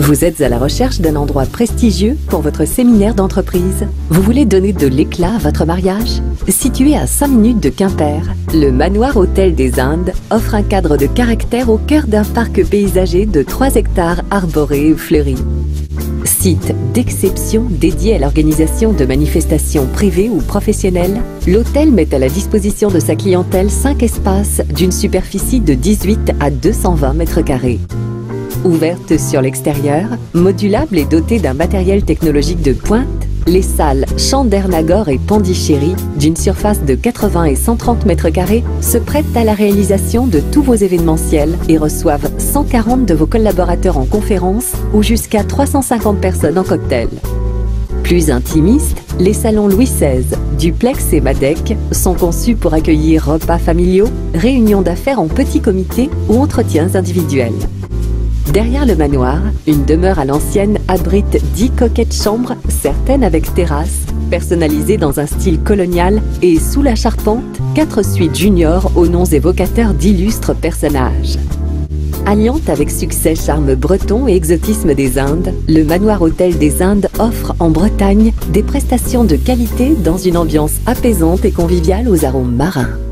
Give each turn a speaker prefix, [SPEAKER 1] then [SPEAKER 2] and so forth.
[SPEAKER 1] Vous êtes à la recherche d'un endroit prestigieux pour votre séminaire d'entreprise? Vous voulez donner de l'éclat à votre mariage? Situé à 5 minutes de Quimper, le Manoir Hôtel des Indes offre un cadre de caractère au cœur d'un parc paysager de 3 hectares arborés et fleuris. Site d'exception dédié à l'organisation de manifestations privées ou professionnelles, l'hôtel met à la disposition de sa clientèle 5 espaces d'une superficie de 18 à 220 mètres carrés. Ouverte sur l'extérieur, modulable et dotée d'un matériel technologique de pointe, les salles Chandernagore et Pondichéry, d'une surface de 80 et 130 mètres carrés, se prêtent à la réalisation de tous vos événementiels et reçoivent 140 de vos collaborateurs en conférence ou jusqu'à 350 personnes en cocktail. Plus intimistes, les salons Louis XVI, Duplex et Madec sont conçus pour accueillir repas familiaux, réunions d'affaires en petits comités ou entretiens individuels. Derrière le manoir, une demeure à l'ancienne abrite 10 coquettes chambres, certaines avec terrasse, personnalisées dans un style colonial, et sous la charpente, 4 suites juniors aux noms évocateurs d'illustres personnages. Alliant avec succès charme breton et exotisme des Indes, le Manoir Hôtel des Indes offre en Bretagne des prestations de qualité dans une ambiance apaisante et conviviale aux arômes marins.